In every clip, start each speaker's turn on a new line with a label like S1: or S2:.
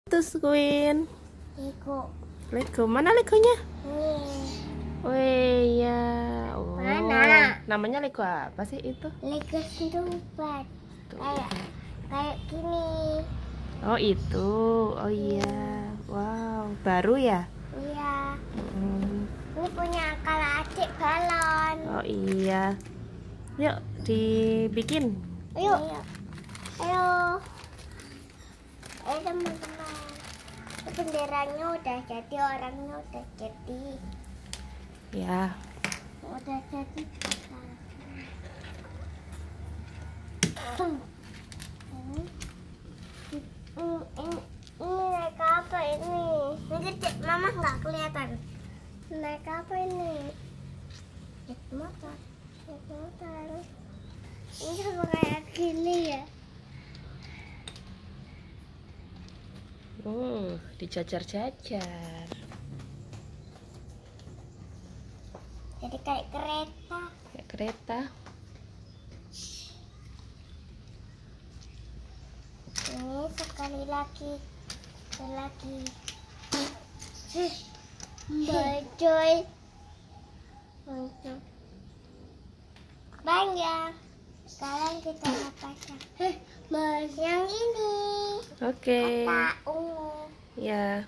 S1: Terus Queen.
S2: Lego.
S1: Mana Legonya?
S2: Nih.
S1: Wih ya. Oh.
S2: Mana?
S1: Namanya Lego apa sih itu?
S2: Lego serupat. Kayak gini.
S1: Oh itu. Oh iya. Wow, baru ya?
S2: Iya. Ini punya kakak adik balon.
S1: Oh iya. Yuk dibikin.
S2: Ayo. Ayo teman-teman. Benderanya udah jadi, orangnya udah jadi.
S1: Ya.
S2: Udah jadi. Ini naik apa ini? Ini gede, mama nggak kelihatan. Naik apa ini? Naik motor. Naik motor. Ini sama kayak gini ya.
S1: Oh, dicacar-cacar.
S2: Jadi kayak kereta.
S1: Kayak kereta.
S2: Ini sekali lagi. Bocoy. Banyak. Sekarang kita pasang. Mas yang ini.
S1: Oke.
S2: Kotak ungu.
S1: Ya.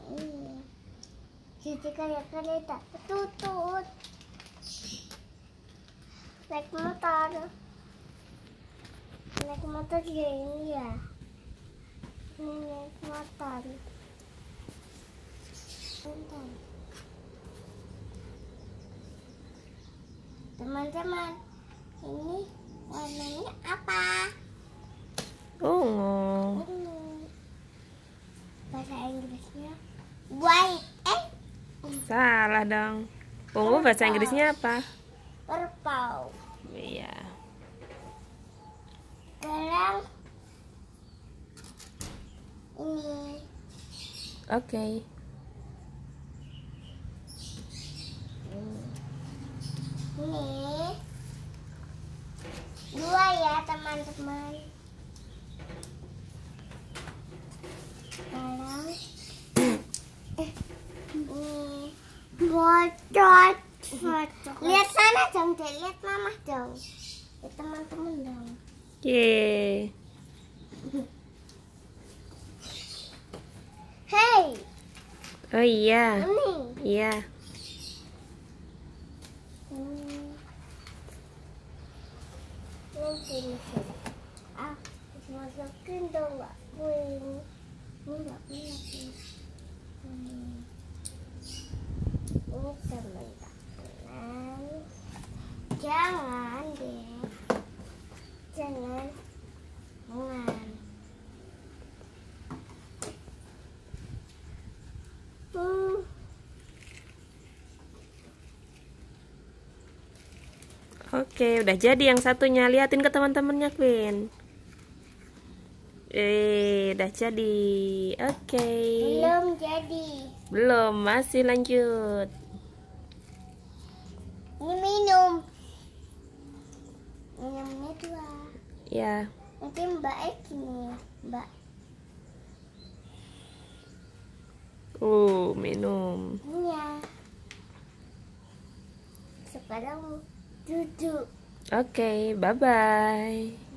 S2: Jadi kayak kereta. Tutut. Naik motor. Naik motor juga ini ya. Ini naik motor. Bentar. Teman-teman, ini warnanya apa?
S1: Ungu.
S2: Bahasa Inggrisnya white.
S1: Salah dong. Ungu bahasa Inggrisnya apa?
S2: Purple.
S1: Iya.
S2: Sekarang ini.
S1: Oke.
S2: Ini dua ya teman-teman. Sekarang ini bocot. Lihat sana dong, lihat mama dong, lihat teman-teman dong.
S1: Yeay.
S2: Hey,
S1: Oh iya.
S2: ini.
S1: Iya.
S2: Ini masukin dong nggak Queen. Ini nggak punya sih. Ini teman-teman. Jangan deh. Jangan.
S1: Oke, udah jadi yang satunya. Liatin ke teman-temannya, Queen. Udah jadi. Oke.
S2: Belum jadi.
S1: Belum, masih lanjut.
S2: Ini minum. Minumnya dua.
S1: Ya.
S2: Nanti Mbak gini, Mbak.
S1: Minum.
S2: Iya. Sekarang duduk.
S1: Oke, bye-bye.